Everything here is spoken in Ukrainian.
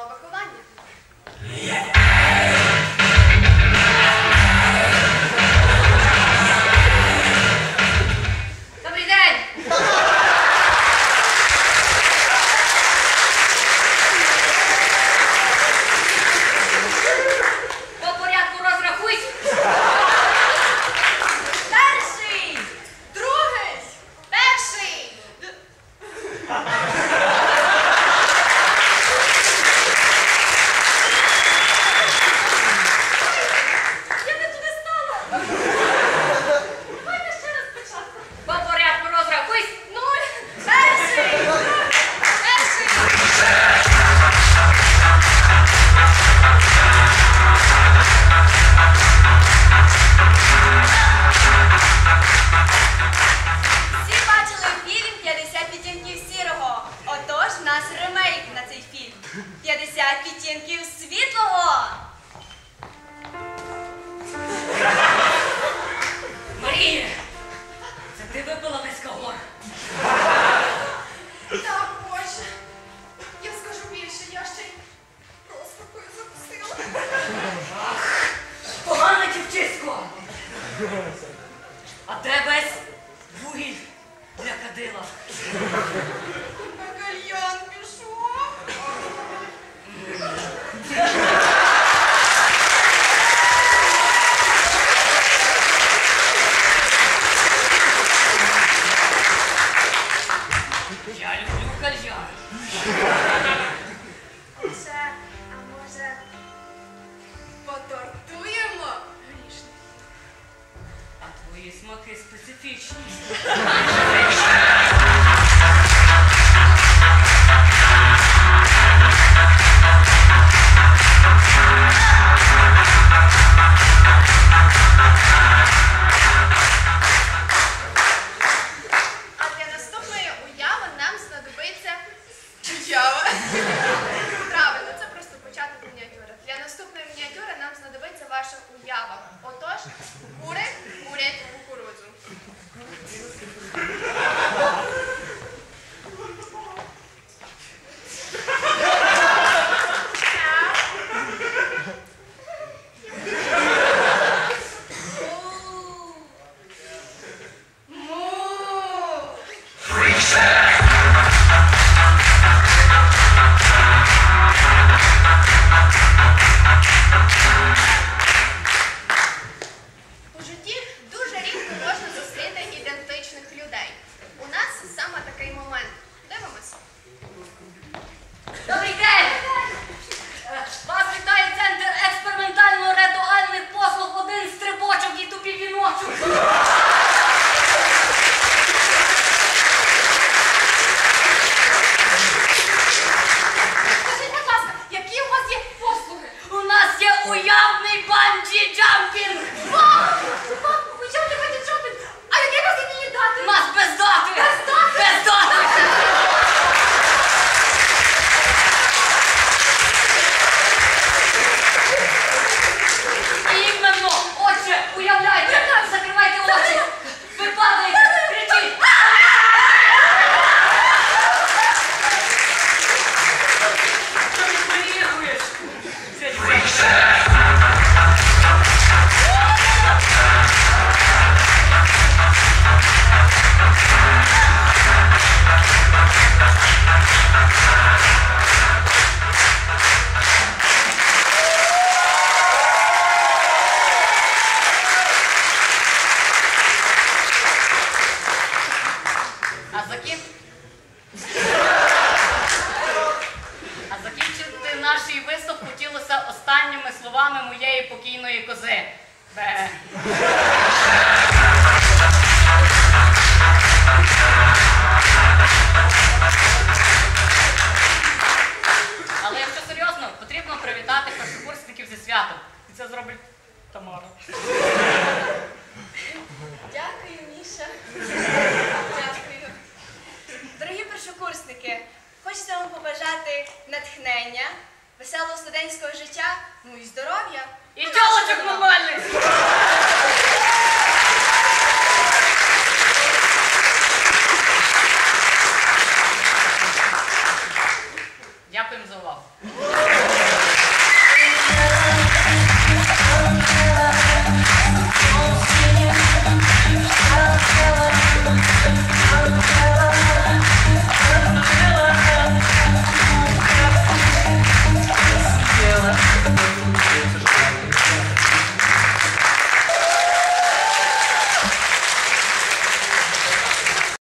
виховання. Добрий день! По порядку розрахуйся. Перший! Другий! Перший! Я не туди стала! Давайте ще раз спочатку. По порядку розрахуйся. Нуль! Перший! Перший! Всі бачили фільм «50 відтінків сірого». Отож, в нас ремейк на цей фільм. 50 відтінків світлого. Марія! Це ти випила весь кагор? Так, Боже. Я скажу більше, я ще й просто закусила. Погана дівчисько! А де весь вугіль для кадила? На кальян пішов. Я люблю кальян. А може, потортуємо грішних? А твої смаки специфічні. А для наступної уяви нам знадобиться уява. Правильно, це просто початок мініатюри. Для наступної мініатюри нам знадобиться ваша уява. Отож, кури курять кукурудзу. У житті дуже рідко можна зустріти ідентичних людей. У нас саме такий момент. Дивимось. Добрий день! Вас вітає центр експериментально-ритуальних послуг «Один стрибочок і тупі віночок». Скажіть, будь ласка, які у вас є послуги? У нас є уявний банджі-джампінг. Вау! Ви чого не хочете шопінг? А які у вас є мені дати? У нас без дати. Без дати? Без дати. Іменно. Отже, уявляйте. Закривайте очі. Ви падаєте. Кричіть. Що ти приїхуєш? А закінчити наш виступ хотілося останніми словами моєї покійної кози. Бе. Але якщо серйозно, потрібно привітати першокурсників зі святом. І це зробить Тамара. Дякую, Міша. Дякую. Дорогі першокурсники, хочеться вам побажати натхнення, веселого студентського життя, ну і здоров'я. І тілочок нормальних!